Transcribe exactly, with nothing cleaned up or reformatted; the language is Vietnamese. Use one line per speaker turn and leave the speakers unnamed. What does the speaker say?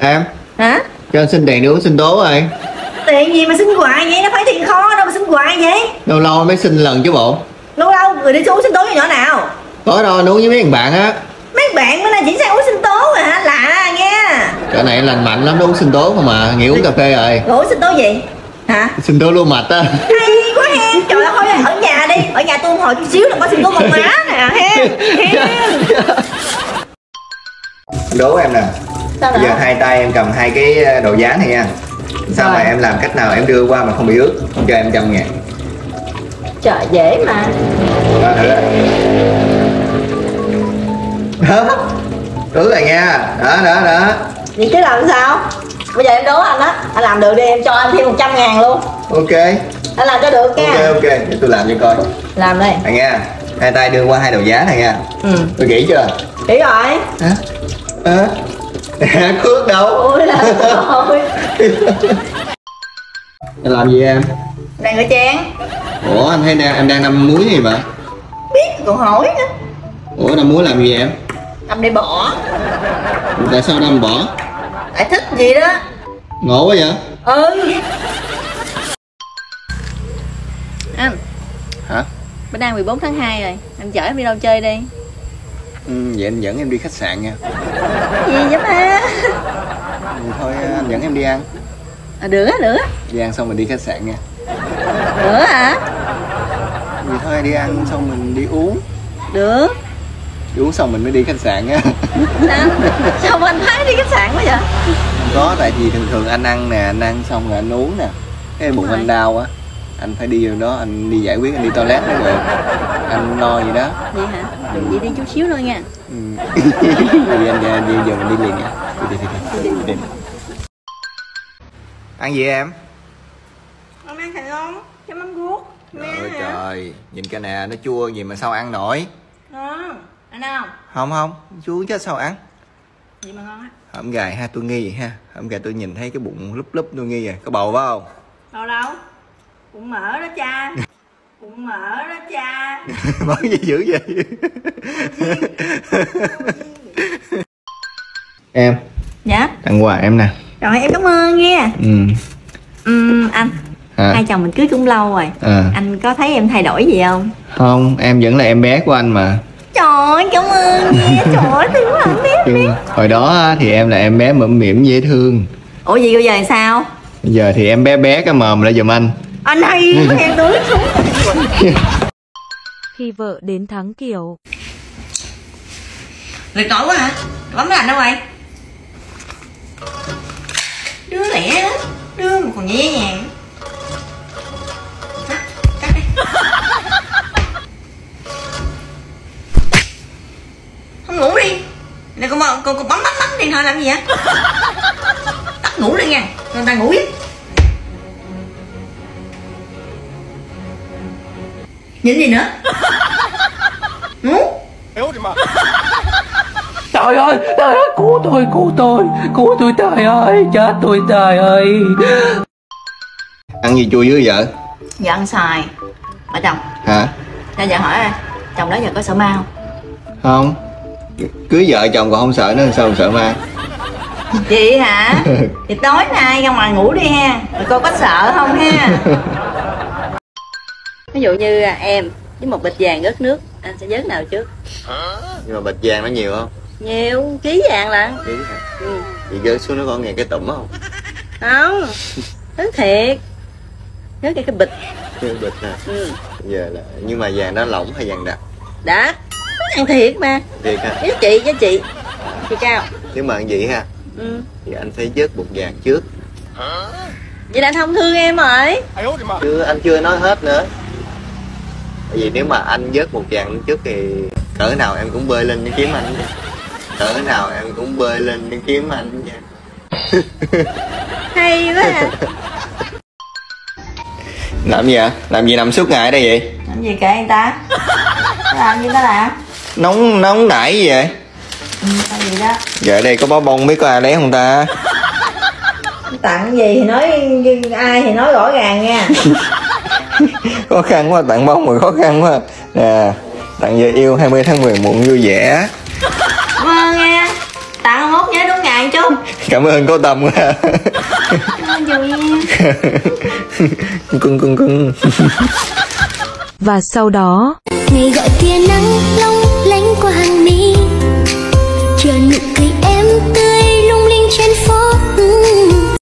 Em
hả?
Cho anh xin tiền đi uống sinh tố rồi.
Tiền gì mà xin hoài vậy? Nó phải tiền kho đâu mà xin hoài vậy?
Lâu lâu mới xin lần chứ bộ.
Lâu lâu người đi uống sinh tố cho nhỏ nào?
Có đâu, anh uống với mấy thằng bạn á.
Mấy bạn bữa nay chuyển sang uống sinh tố rồi hả? Lạ nha.
Cái này lành mạnh lắm, nó uống sinh tố không mà, nghỉ uống cà phê rồi.
Rồi uống sinh tố gì? Hả?
Sinh tố lưu mạch á.
Hay quá hen. Trời ơi, thôi ở nhà đi. Ở nhà tôi hồi chút xíu là có sinh tố con má nè hen. Hen.
Đố em nè.
Sao
Bây giờ hai tay em cầm hai cái đồ giá này nha. Sao
rồi.
mà em làm cách nào em đưa qua mà không bị ướt? Không cho em trăm ngàn.
Trời dễ mà.
Đó, thử đây. Đó. Ướt rồi nha. Đó, đó, đó.
Vậy chứ làm sao? Bây giờ em đố anh á. Anh làm được đi, em cho anh thêm một trăm ngàn luôn.
Ok.
Anh làm cho được nha.
Ok, ok. Để tôi làm cho coi.
Làm đi.
Này nha. Hai tay đưa qua hai đầu giá này nha.
Ừ.
Tôi kỹ chưa?
Kỹ rồi.
Hả? Hả? Hả? Cướp đâu?
Ôi là rồi.
Em làm gì em?
Đang rửa chén.
Ủa anh thấy đang, em đang ngâm muối gì mà?
Biết còn hỏi nữa.
Ủa ngâm muối làm gì em?
Ngâm để bỏ.
Tại sao ngâm bỏ?
Tại thích gì đó.
Ngộ quá vậy?
Ừ. Anh.
Hả?
Bữa nay mười bốn tháng hai rồi. Anh chở em đi đâu chơi đi?
Ừ, vậy anh dẫn em đi khách sạn nha.
Gì vậy ba?
Ừ, thôi anh dẫn em đi ăn.
À, được á, được á.
Đi ăn xong mình đi khách sạn nha.
Được hả?
Vậy thôi đi ăn xong mình đi uống.
Được.
Đi uống xong mình mới đi khách sạn nha.
Sao? Sao mà anh thấy đi khách sạn quá vậy?
Không có, tại vì thường thường anh ăn nè, anh ăn xong rồi anh uống nè. Cái bụng anh đau á, anh phải đi vào đó, anh đi giải quyết, anh đi toilet mới được. Anh no gì đó.
Vậy hả? Vậy đi chút xíu thôi nha.
Ừ. Đi anh đi, đi giờ mình đi liền nha. Đi đi đi. đi, đi, đi. Ăn gì em?
Con ăn thịt không? Cái mắm guốc.
Trời trời, nhìn cái nè, nó chua gì mà sao ăn nổi?
Ngon. Ăn không?
Không không, chua chứ sao ăn?
Gì mà ngon á?
Hổm gài ha, tôi nghi ha. Hổm gài tôi nhìn thấy cái bụng lúp lúp tôi nghi rồi. Có bầu phải không?
Đâu đâu? Bụng mỡ đó cha. Bụng mỡ đó cha.
Mỡ gì dữ vậy? Em.
Dạ.
Tặng quà em nè.
Rồi em cảm ơn nha.
Ừ.
Ừ, anh.
Hả?
Hai chồng mình cưới cũng lâu rồi.
À.
Anh có thấy em thay đổi gì không?
Không, em vẫn là em bé của anh mà.
Trời ơi, cảm ơn nha. Trời ơi, thương quá anh bé, em bé.
Hồi đó thì em là em bé mẫm mỉm dễ thương.
Ủa gì bây giờ thì sao?
Bây giờ thì em bé bé cái mồm lại giùm anh.
Anh hay quá em tưới xuống.
Khi vợ đến thắng kiểu.
Lực nổi quá hả? Bấm lạnh đâu vậy? Đưa lẹ đó. Đưa mà còn nhẹ nhàng. Cắt, cắt đi. Không ngủ đi. Này con, con, con bấm bấm bấm điện thoại làm gì vậy? Tắt ngủ đi nha. Người ta ngủ biết. Nhìn gì nữa? Ngủ.
Trời ơi, trời ơi, cứu tôi, cứu tôi, cứu tôi, trời ơi, chết tôi, trời ơi.
Ăn gì chua với vợ?
Giờ ăn xoài. Ở chồng.
Hả?
Cho giờ hỏi à, chồng đó giờ có sợ ma không?
Không. Cưới vợ chồng còn không sợ nữa, sao sợ ma?
Chị hả? Thì tối nay ra ngoài ngủ đi ha. Rồi cô có sợ không ha? Ví dụ như em với một bịch vàng rớt nước, anh sẽ vớt nào trước?
Nhưng mà bịch vàng nó nhiều không?
Nhiều, ký vàng lận.
Ký hả?
Ừ.
Chị rớt xuống nó còn nghe cái tụm không?
Không, rớt thiệt. Rớt cái cái bịch.
Cái bịch nè.
Ừ.
Bây giờ là, nhưng mà vàng đó lỏng hay vàng đặc?
Đã, ăn thiệt mà.
Thiệt hả?
Với chị, với chị. Chị cao.
Nếu mà ăn vậy ha,
Ừ.
thì anh phải vớt bột vàng trước.
Vậy là anh không thương em rồi.
Chứ anh chưa nói hết nữa. Tại vì nếu mà anh vớt bột vàng trước thì cỡ nào em cũng bơi lên để kiếm anh chứ. Cỡ nào em cũng bơi lên để kiếm anh chứ.
Hay quá à.
Làm gì ạ? Làm gì nằm suốt ngày ở đây vậy?
Làm gì kệ người ta? Làm gì ta làm?
Nóng nóng nảy gì vậy?
Ừ, sao gì đó?
Giờ ở đây có bó bông biết có ai lấy không ta?
Tặng gì thì nói, ai thì nói rõ ràng nha.
Khó khăn quá, tặng bông mà khó khăn quá. Nè, tặng vợ yêu hai mươi tháng mười muộn vui vẻ.
Cảm ơn nha. Tặng mốt nhớ đúng ngày chút. không?
Cảm ơn có tâm quá.
Cảm ơn nhiều nha.
Cưng cưng cưng.
Và sau đó
ngày gọi tia nắng long lánh qua hàng